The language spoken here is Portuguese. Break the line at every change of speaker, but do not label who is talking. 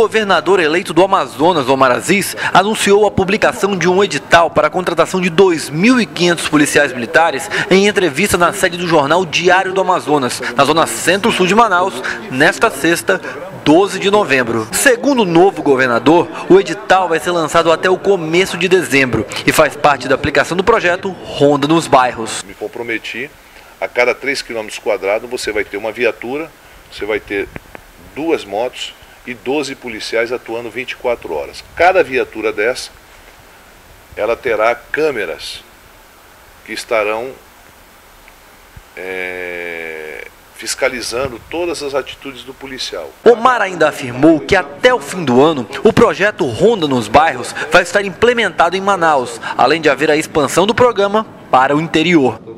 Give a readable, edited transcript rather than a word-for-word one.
governador eleito do Amazonas, Omar Aziz, anunciou a publicação de um edital para a contratação de 2.500 policiais militares em entrevista na sede do jornal Diário do Amazonas, na zona centro-sul de Manaus, nesta sexta, 12 de novembro. Segundo o novo governador, o edital vai ser lançado até o começo de dezembro e faz parte da aplicação do projeto Ronda nos Bairros.
Me comprometi, a cada 3 km² você vai ter uma viatura, você vai ter 2 motos e 12 policiais atuando 24 horas. Cada viatura dessa, ela terá câmeras que estarão fiscalizando todas as atitudes do policial.
Omar ainda afirmou que até o fim do ano, o projeto Ronda nos Bairros vai estar implementado em Manaus, além de haver a expansão do programa para o interior.